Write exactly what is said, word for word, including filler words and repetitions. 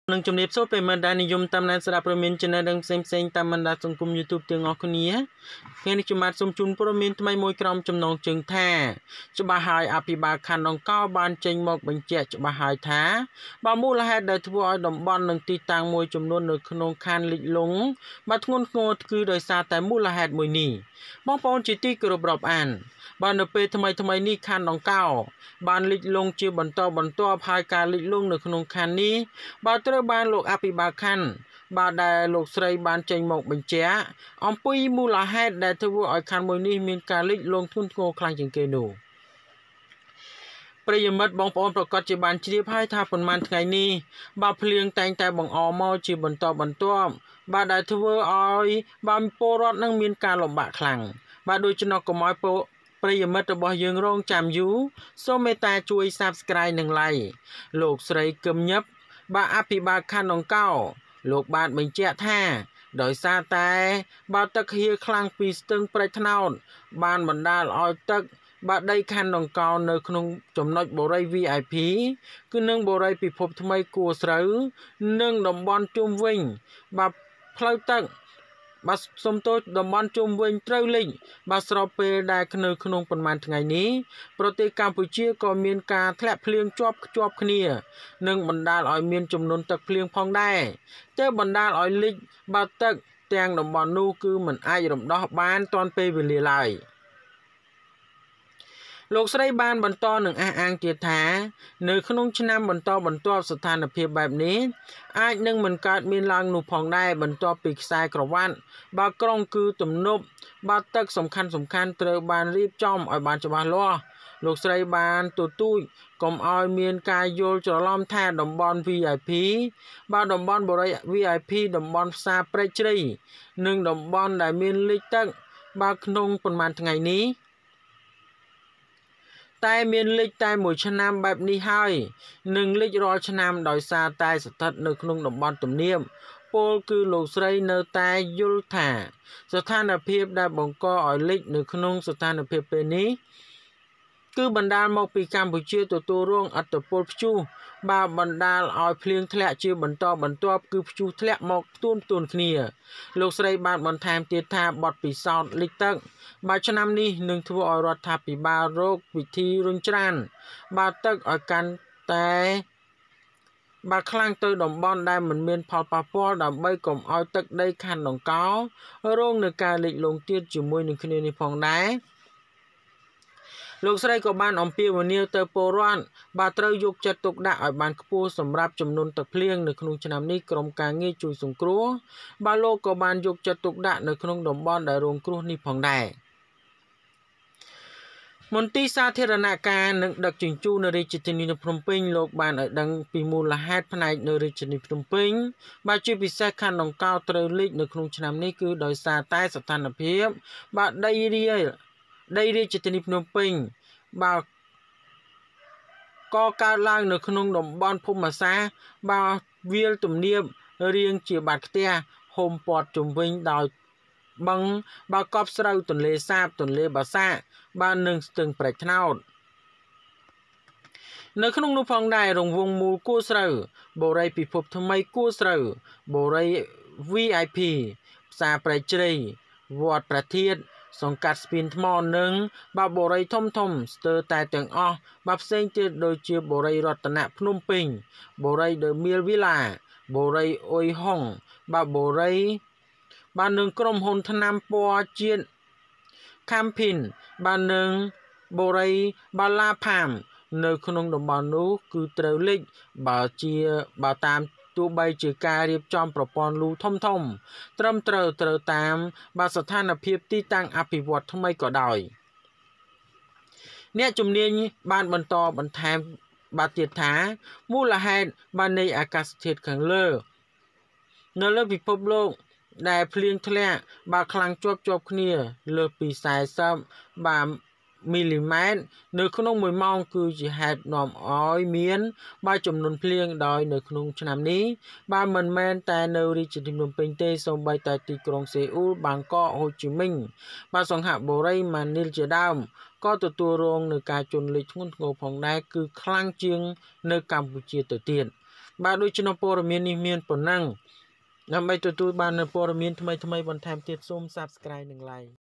នឹងជំរាបសួរប្រិយមិត្តដែលនិយមតាមដានស្ដាប់ព័ត៌មានចំណេះដឹងផ្សេងៗតាមបណ្ដាសង្គម YouTube ទាំងអស់គ្នាថ្ងៃនេះខ្ញុំបាទសូមជូនព័ត៌មានថ្មីមួយក្រុមចំណងជើងថាច្បាស់ហើយអភិបាលខណ្ឌដង្កោបានចេញមកបញ្ជាក់ច្បាស់ហើយថាបើមូលហេតុដែលធ្វើឲ្យតំបន់និងទីតាំងមួយចំនួននៅក្នុងខណ្ឌលិចលង់បាទធ្ងន់ធ្ងរគឺដោយសារតែមូលហេតុមួយនេះបងប្អូនជាទីគោរពរាប់អានបាននៅពេលថ្មីថ្មីនេះខណ្ឌដង្កោបានលិចលង់ជាបន្តបន្ទាប់ហើយការលិចលង់នៅក្នុងខណ្ឌនេះបាទត្រូវបានលោកអភិបាលខណ្ឌបាទដែលលោកស្រីបានចេញមកបញ្ជាក់អំពីមូលហេតុដែលធ្វើឲ្យខណ្ឌមួយនេះមានការលិចលង់ធ្ងន់ធ្ងរខ្លាំងជាងគេនោះប្រិយមិត្តបងប្អូនប្រកាសជាបានជ្រាបហើយថាប៉ុន្មានថ្ងៃនេះបាទភ្លៀងតែងតែបង្អមកជាបន្តបន្ទាប់បាទដែលធ្វើឲ្យបាទពលរដ្ឋនឹងមានការលំបាកខ្លាំងបាទដូច្នោះកុំឲ្យពលប្រិយមិត្តរបស់យើងរងចាំយូរសូមមេត្តាជួយ Subscribe និង Like លោកស្រីកឹមញឹបបាទអភិបាលខណ្ឌដង្កោលោកបានបញ្ជាក់ថាដោយសារតែបាទទឹកហៀរខ្លាំងពីស្ទឹងព្រែកថ្នោតបានបណ្ដាលឲ្យទឹកបាទដីខណ្ឌដង្កោនៅក្នុងចំណុចបូរី វី អាយ ភី គឺនឹងបូរីពិភពថ្មីគួរស្រូវនិងតំបន់ជុំវិញបាទផ្លូវទឹកបាទសុំទោសតំបន់ជុំវិញត្រូវលិចបាទស្របពេលដែលនៅក្នុងប៉ុន្មានថ្ងៃនេះប្រទេសកម្ពុជាក៏មានការធ្លាក់ភ្លៀងជាប់ជាប់គ្នានិងបណ្ដាលឲ្យមានចំនួនទឹកភ្លៀងផងដែរទើបបណ្ដាលឲ្យលិចបាទទឹកទាំងតំបន់នោះគឺមិនអាចរំដោះបានទាន់ពេលវេលាឡើយលោកស្រីបានបន្តនឹងអះអាងទៀតថានៅក្នុងឆ្នាំបន្តបន្ទាប់ស្ថានភាពបែបនេះអាចនឹងមិនកើតមានឡើងនោះផងដែរបន្ទាប់ពីខ្សែក្រវ៉ាត់បាទក្រុងគឺទំនប់បាទទឹកសំខាន់សំខាន់ត្រូវបានរៀបចំឲ្យបានច្បាស់លាស់លោកស្រីបានទទូចកុំឲ្យមានការយល់ច្រឡំថាតំបន់ វី អាយ ភី បាទតំបន់បូរី វី អាយ ភី តំបន់ផ្សារព្រែកជ្រៃនិងតំបន់ដែលមានលិចទឹកបាទក្នុងប៉ុន្មានថ្ងៃនេះតែមានលិចតែមួយឆ្នាំបែបនេះហើយនឹងលិចរាល់ឆ្នាំដោយសារតែស្ថិតនៅក្នុងតំបន់ទំនាបពលគឺលោកស្រីនៅតែយល់ថាស្ថានភាពដែលបង្កឲ្យលិចនៅក្នុងស្ថានភាពពេលនេះគឺបណ្ដាលមកពីកម្ពុជាទទួលរងឥទ្ធិពលព្យុះបាទបណ្ដាលឲ្យភ្លៀងធ្លាក់ជាបន្តបន្ទាប់គឺព្យុះធ្លាក់មកផ្ទួនផ្ទួនគ្នាលោកស្រីបានបន្ថែមទៀតថាបទពិសោធន៍លិចទឹកបាទឆ្នាំនេះនឹងធ្វើឲ្យរដ្ឋាភិបាលរកវិធីរុញច្រានបាទទឹកឲ្យកាន់តែបាទខ្លាំងទៅតំបន់ដែលមិនមានផលប៉ះពាល់ដើម្បីកុំឲ្យទឹកដីខណ្ឌដង្កោរងនឹងការលិចលង់ទៀតជាមួយនឹងគ្នានេះផងដែរលោកស្រីក៏បានអំពាវនាវទៅពលរដ្ឋបាទត្រូវយកចិត្តទុកដាក់ឲ្យបានខ្ពស់សម្រាប់ចំនួនទឹកភ្លៀងនៅក្នុងឆ្នាំនេះក្រុមការងារជួយសង្គ្រោះបាទលោកក៏បានយកចិត្តទុកដាក់នៅក្នុងតំបន់ដែលរងគ្រោះនេះផងដែរមន្ទីរសាធារណការនិងដឹកជញ្ជូននៅរាជធានីភ្នំពេញលោកបានឲ្យដឹងពីមូលហេតុផ្នែកនៅរាជធានីភ្នំពេញបាទជាពិសេសខណ្ឌដង្កោត្រូវលិចនៅក្នុងឆ្នាំនេះគឺដោយសារតែស្ថានភាពបាទដីរាដីរាជធានីភ្នំពេញបាទក៏កើតឡើងនៅក្នុងតំបន់ភូមិសាស្ត្របាទវាលទំនាបរៀងជាបាតផ្ទះហុំព័ទ្ធជុំវិញដោយបឹងបាទកប់ស្រូវទន្លេសាបទន្លេបាសាក់បាទនឹងស្ទឹងព្រែកថ្នោតនៅក្នុងនោះផងដែររង្វង់មូលគួរស្រូវបូរីពិភពថ្មីគួរស្រូវបូរី វី អាយ ភី ផ្សារព្រែកជ្រៃវត្តព្រះធាតុសង្កាត់ស្ពានថ្មនិងបាទបូរីធំធំស្ទើរតែទាំងអស់បាទផ្សេងទៀតដូចជាបូរីរតនៈភ្នំពេញបូរីដឺមៀលវីឡាបូរីអ៊ុយហុងបាទបូរីបាទនឹងក្រុមហ៊ុនថ្នាំពណ៌ជាតិខាំភីនបាទនឹងបូរីបាឡាផាមនៅក្នុងតំបន់នោះគឺត្រូវលិចបើជាបើតាមទោះបីជាការរៀបចំប្រព័ន្ធលូធំធំត្រឹមត្រូវត្រូវតាមបាទស្ថានភាពទីតាំងអភិវឌ្ឍថ្មីក៏ដោយអ្នកជំនាញបានបន្តបន្ថែមបាទទៀតថាមូលហេតុបាទនៃអាកាសធាតុខាងលើនៅលើពិភពលោកដែលភ្លៀងធ្លាក់បាទខ្លាំងជាប់ជាប់គ្នាលើសពីสี่สิบបាទមីលីម៉ែត្រនៅក្នុងមួយម៉ោងគឺជាហេតុនាំឲ្យមានបាទចំនួនភ្លៀងដោយនៅក្នុងឆ្នាំនេះបាទមិនមែនតែនៅរាជធានីភ្នំពេញទេសូម្បីតែទីក្រុងសេអ៊ូលបាងកកហូជីមិញបាទសង្ហបុរីម៉ានីលជាដើមក៏ទទួលរងនឹងការជន់លិចធ្ងន់ធ្ងរផងដែរគឺខ្លាំងជាងនៅកម្ពុជាទៅទៀតបាទដូចជាព័ត៌មាននេះមានប៉ុណ្ណឹងដើម្បីទទួលបាននូវព័ត៌មានថ្មីៗបន្ថែមទៀតសូម Subscribe និង Like